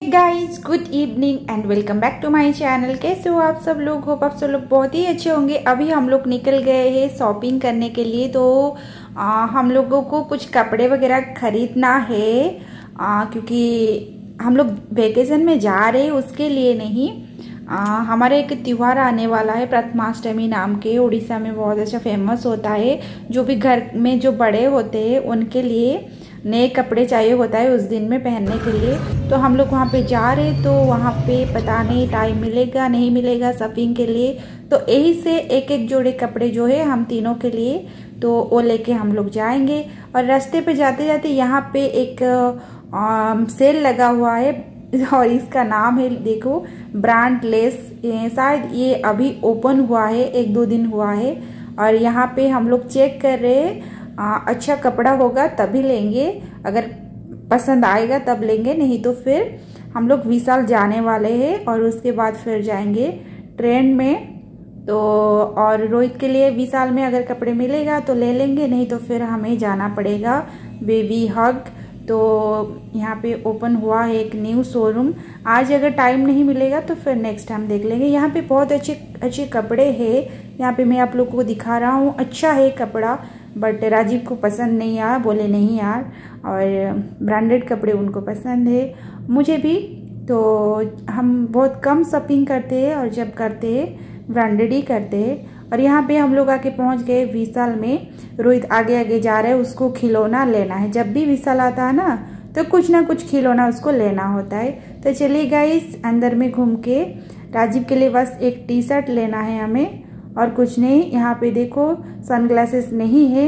Guys good evening and welcome back to my channel. कैसे हो आप सब लोग? होप आप सब लोग बहुत ही अच्छे होंगे। अभी हम लोग निकल गए हैं शॉपिंग करने के लिए। तो हम लोगों को कुछ कपड़े वगैरह खरीदना है क्योंकि हम लोग वेकेशन में जा रहे हैं, उसके लिए नहीं। हमारे एक त्यौहार आने वाला है प्रथमाष्टमी नाम के, उड़ीसा में बहुत अच्छा फेमस होता है। जो भी घर में जो बड़े होते हैं उनके लिए नए कपड़े चाहिए होता है उस दिन में पहनने के लिए। तो हम लोग वहाँ पे जा रहे, तो वहाँ पे पता नहीं टाइम मिलेगा नहीं मिलेगा शॉपिंग के लिए। तो यही से एक एक जोड़े कपड़े जो है हम तीनों के लिए, तो वो लेके हम लोग जाएंगे। और रास्ते पे जाते जाते यहाँ पे एक सेल लगा हुआ है और इसका नाम है, देखो, ब्रांडलेस। शायद ये अभी ओपन हुआ है, एक दो दिन हुआ है। और यहाँ पे हम लोग चेक कर रहे हैं, अच्छा कपड़ा होगा तभी लेंगे, अगर पसंद आएगा तब लेंगे, नहीं तो फिर हम लोग विशाल जाने वाले हैं और उसके बाद फिर जाएंगे ट्रेन में। तो और रोहित के लिए विशाल में अगर कपड़े मिलेगा तो ले लेंगे, नहीं तो फिर हमें जाना पड़ेगा बेबी हग। तो यहाँ पे ओपन हुआ है एक न्यू शोरूम। आज अगर टाइम नहीं मिलेगा तो फिर नेक्स्ट टाइम देख लेंगे। यहाँ पे बहुत अच्छे अच्छे कपड़े हैं। यहाँ पे मैं आप लोगों को दिखा रहा हूँ, अच्छा है कपड़ा। बट राजीव को पसंद नहीं आया, बोले नहीं यार, और ब्रांडेड कपड़े उनको पसंद है, मुझे भी। तो हम बहुत कम शॉपिंग करते हैं और जब करते हैं ब्रांडेड ही करते हैं। और यहाँ पे हम लोग आके पहुँच गए विशाल में। रोहित आगे आगे जा रहा है, उसको खिलौना लेना है। जब भी विशाल आता है ना तो कुछ ना कुछ खिलौना उसको लेना होता है। तो चलिए गाइस, अंदर में घूम के राजीव के लिए बस एक टी शर्ट लेना है हमें, और कुछ नहीं। यहाँ पे देखो सनग्लासेस नहीं है।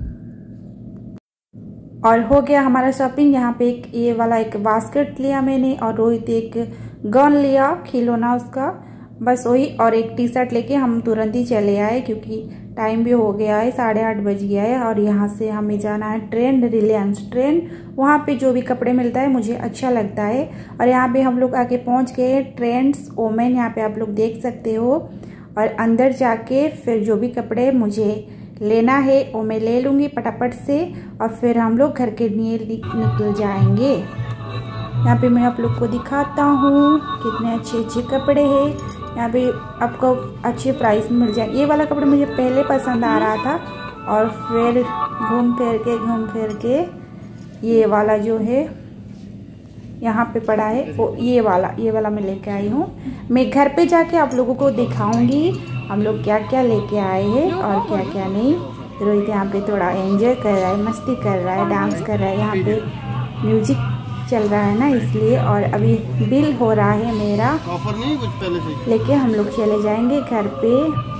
और हो गया हमारा शॉपिंग। यहाँ पे एक ये वाला एक बास्केट लिया मैंने, और रोहित एक गन लिया खिलौना उसका, बस वही। और एक टी शर्ट लेके हम तुरंत ही चले आए क्योंकि टाइम भी हो गया है, 8:30 बज गया है। और यहाँ से हमें जाना है ट्रेन, रिलायंस ट्रेन। वहाँ पे जो भी कपड़े मिलता है मुझे अच्छा लगता है। और यहाँ पे हम लोग आके पहुँच गए ट्रेंड्स ओमेन, यहाँ पे आप लोग देख सकते हो। और अंदर जाके फिर जो भी कपड़े मुझे लेना है वो मैं ले लूँगी फटाफट से, और फिर हम लोग घर के लिए निकल जाएंगे। यहाँ पे मैं आप लोग को दिखाता हूँ कितने अच्छे अच्छे कपड़े हैं। यहाँ पे आपको अच्छे प्राइस में मिल जाए। ये वाला कपड़ा मुझे पहले पसंद आ रहा था, और फिर घूम फिर के ये वाला जो है यहाँ पे पड़ा है, वो ये वाला मैं लेके आई हूँ। मैं घर पे जाके आप लोगों को दिखाऊंगी हम लोग क्या क्या लेके आए हैं और क्या क्या नहीं। रोहित यहाँ पे थोड़ा एंजॉय कर रहा है, मस्ती कर रहा है, डांस कर रहा है। यहाँ पे म्यूजिक चल रहा है ना, इसलिए। और अभी बिल हो रहा है मेरा, ऑफर नहीं कुछ पहले से लेके हम लोग चले जाएंगे घर पे।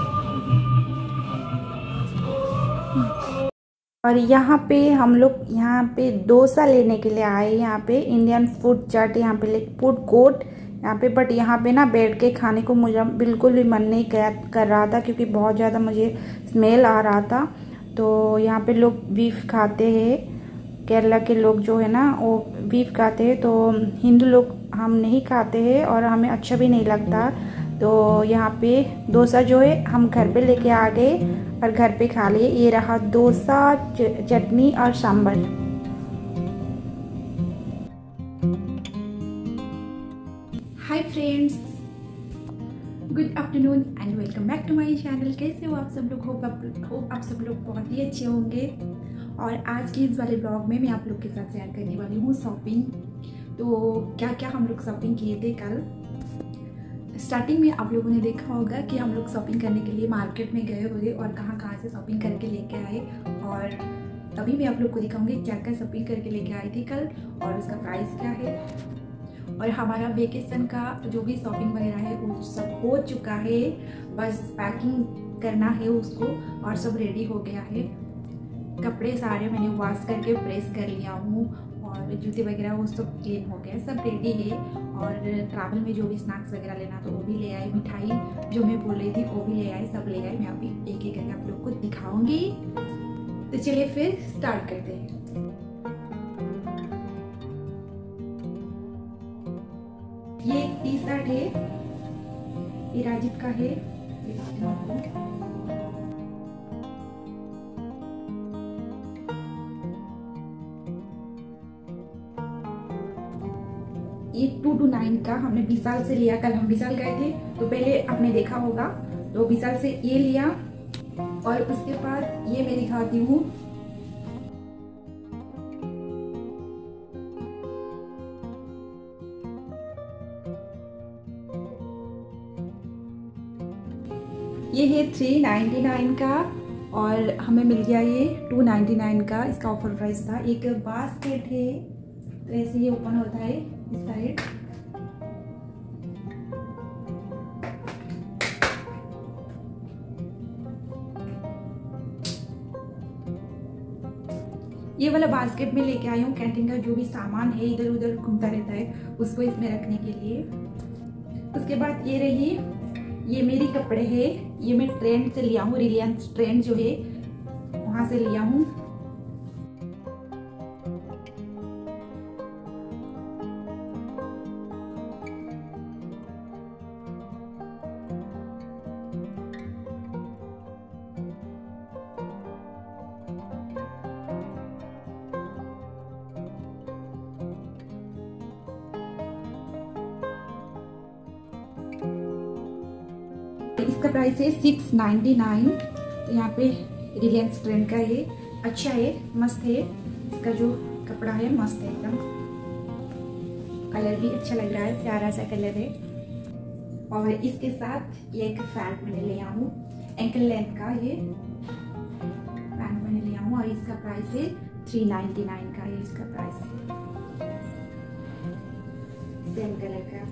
और यहाँ पे हम लोग यहाँ पे डोसा लेने के लिए आए। यहाँ पे इंडियन फूड चाट, यहाँ पे फूड कोर्ट यहाँ पे। बट यहाँ पे ना बैठ के खाने को मुझे बिल्कुल भी मन नहीं कर रहा था क्योंकि बहुत ज़्यादा मुझे स्मेल आ रहा था। तो यहाँ पे लोग बीफ खाते हैं, केरला के लोग जो है ना वो बीफ खाते हैं। तो हिंदू लोग हम नहीं खाते हैं और हमें अच्छा भी नहीं लगता। तो यहाँ पे डोसा जो है हम घर पे लेके आ गए और घर पे खा लिए। ये रहा डोसा, चटनी और sambar. Hi friends, good afternoon and welcome back to my channel. कैसे हो आप सब लोग? होप आप सब लोग बहुत ही अच्छे होंगे। और आज की इस वाले ब्लॉग में मैं आप लोग के साथ शेयर करने वाली हूँ शॉपिंग। तो क्या क्या हम लोग शॉपिंग किए थे कल। स्टार्टिंग में आप लोगों ने देखा होगा कि हम लोग शॉपिंग करने के लिए मार्केट में गए हुए और कहाँ कहाँ से शॉपिंग करके लेके आए। और अभी मैं आप लोग को दिखाऊंगी क्या क्या शॉपिंग करके लेके आई थी कल और उसका प्राइस क्या है। और हमारा वेकेशन का जो भी शॉपिंग वगैरह है वो सब हो चुका है, बस पैकिंग करना है उसको, और सब रेडी हो गया है। कपड़े सारे मैंने वॉश करके प्रेस कर लिया हूँ, और जूते वगैरह वो सब क्लीन हो गया, सब रेडी है। और ट्रैवल में जो भी स्नैक्स वगैरह लेना तो वो भी ले आए, मिठाई जो मैं बोल रही थी वो भी ले आए, सब ले आए। मैं अभी एक एक करके आप लोग को दिखाऊंगी। तो चलिए फिर स्टार्ट करते हैं। ये एक टी शर्ट है, ये राजीव का है। ये 229 का हमने विशाल से लिया। कल हम विशाल गए थे तो पहले आपने देखा होगा, तो विशाल से ये लिया। और उसके बाद ये मैं दिखाती हूँ, ये है 399 का और हमें मिल गया ये 299 का। इसका ऑफर प्राइस था। एक बास्केट है, तो ऐसे ये ओपन होता है इस साइड। ये वाला बास्केट में लेके आई हूँ। कैंटीन का जो भी सामान है इधर उधर घूमता रहता है, उसको इसमें रखने के लिए। उसके बाद ये रही, ये मेरी कपड़े है। ये मैं ट्रेंड से लिया हूँ, रिलायंस ट्रेंड जो है वहां से लिया हूँ। इसका प्राइस है 699। तो यहाँ पे रिलायंस ट्रेंड का ये अच्छा है, मस्त है। इसका जो कपड़ा है मस्त है एकदम, कलर भी अच्छा लग रहा है, प्यारा सा कलर है। और इसके साथ ये एक पैंट मैंने लिया हूँ, एंकल लेंथ का ये पैंट मैंने लिया हूँ। और इसका प्राइस है 399 का है इसका प्राइस, सेम कलर का।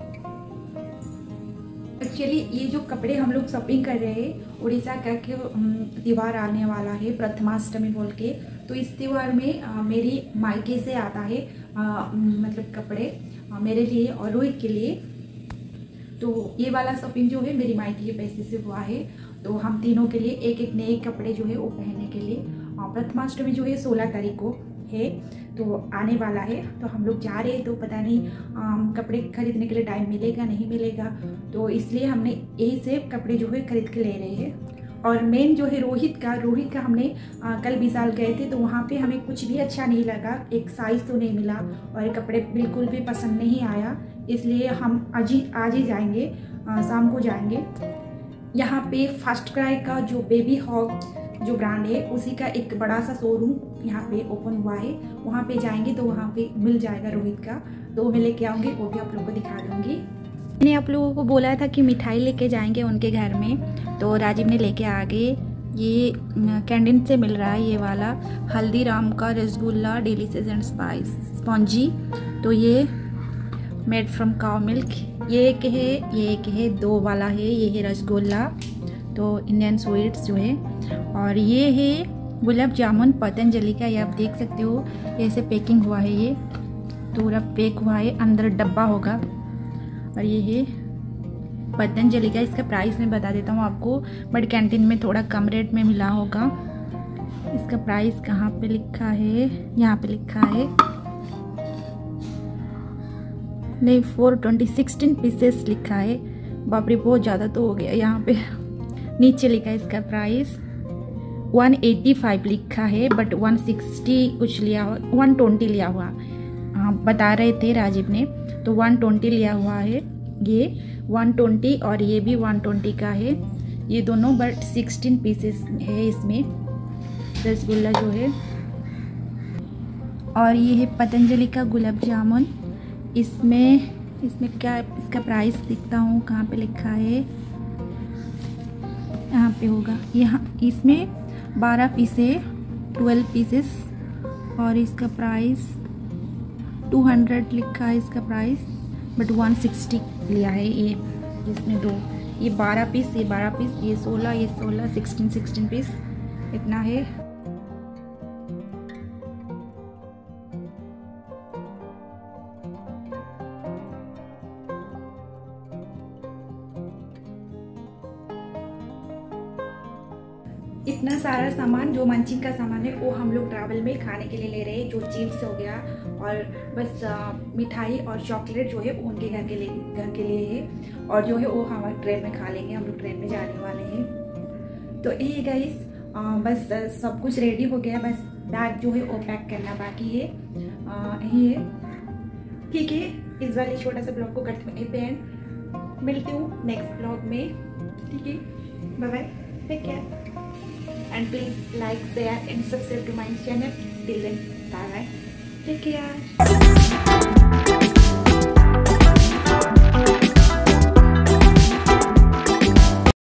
एक्चुअली ये जो कपड़े हम लोग शॉपिंग कर रहे हैं, उड़ीसा का के त्योहार आने वाला है प्रथमाष्टमी बोल के। तो इस त्योहार में मेरी मायके से आता है मतलब कपड़े मेरे लिए और रोहित के लिए। तो ये वाला शॉपिंग जो है मेरी मायके के पैसे से हुआ है। तो हम तीनों के लिए एक एक नए कपड़े जो है वो पहनने के लिए। प्रथमाष्टमी जो है 16 तारीख को है, तो आने वाला है। तो हम लोग जा रहे हैं, तो पता नहीं कपड़े खरीदने के लिए टाइम मिलेगा नहीं मिलेगा, तो इसलिए हमने यही से कपड़े जो है खरीद के ले रहे हैं। और मेन जो है रोहित का हमने कल विशाल गए थे, तो वहाँ पे हमें कुछ भी अच्छा नहीं लगा, एक साइज़ तो नहीं मिला और कपड़े बिल्कुल भी पसंद नहीं आया। इसलिए हम आज ही जाएंगे, शाम को जाएंगे। यहाँ पे फर्स्ट क्राई का जो बेबी हॉग जो ब्रांड है उसी का एक बड़ा सा शोरूम यहाँ पे ओपन हुआ है, वहाँ पे जाएंगे तो वहाँ पे मिल जाएगा रोहित का। तो मैं लेके आऊँगी, वो भी आप लोगों को दिखा दूँगी। मैंने आप लोगों को बोला था कि मिठाई लेके जाएंगे उनके घर में, तो राजीव ने लेके आ गए। ये कैंटीन से मिल रहा है ये वाला हल्दीराम का rasgulla delicious and spice spongy. तो ये मेड फ्रॉम काउ मिल्क, ये एक है 2 वाला है, ये है रसगुल्ला, तो इंडियन स्वीट्स जो है। और ये है गुलाब जामुन पतंजलि का, ये आप देख सकते हो ऐसे पैकिंग हुआ है, ये पूरा पैक हुआ है, अंदर डब्बा होगा। और ये है पतंजलि का, इसका प्राइस मैं बता देता हूँ आपको, बट कैंटीन में थोड़ा कम रेट में मिला होगा। इसका प्राइस कहाँ पे लिखा है, यहाँ पे लिखा है नहीं 420 16 पीसेस लिखा है। बाप रे बहुत ज़्यादा तो हो गया। यहाँ पे नीचे लिखा है इसका प्राइस 185 लिखा है, बट 160 कुछ लिया हुआ, 120 लिया हुआ बता रहे थे राजीव ने, तो 120 लिया हुआ है। ये 120 और ये भी 120 का है, ये दोनों, बट 16 पीसेस है इसमें रसगुल्ला जो है। और ये है पतंजलि का गुलाब जामुन। इसमें क्या इसका प्राइस दिखता हूँ, कहाँ पे लिखा है, यहाँ पे होगा, यहाँ इसमें 12 पीस है, 12 पीसेस। और इसका प्राइस 200 लिखा है इसका प्राइस, बट 160 लिया है ये। इसमें 2, ये 12 पीस, ये 12 पीस, ये 16 16 पीस इतना है। इतना सारा सामान जो मंचिंग का सामान है वो हम लोग ट्रैवल में खाने के लिए ले रहे हैं, जो चिप्स हो गया और बस मिठाई और चॉकलेट जो है वो उनके घर के लिए है, और जो है वो हम ट्रेन में खा लेंगे, हम लोग ट्रेन में जाने वाले हैं। तो यही गाइस, बस सब कुछ रेडी हो गया, बस बैग जो है वो पैक करना बाकी है। यही है, ठीक है। इस वाले छोटा सा ब्लॉग को करती हूँ यहीं पे एंड। मिलती हूँ नेक्स्ट ब्लॉग में, ठीक है। Bye bye, take care and please like share and subscribe to my channel. Till then bye bye, take care.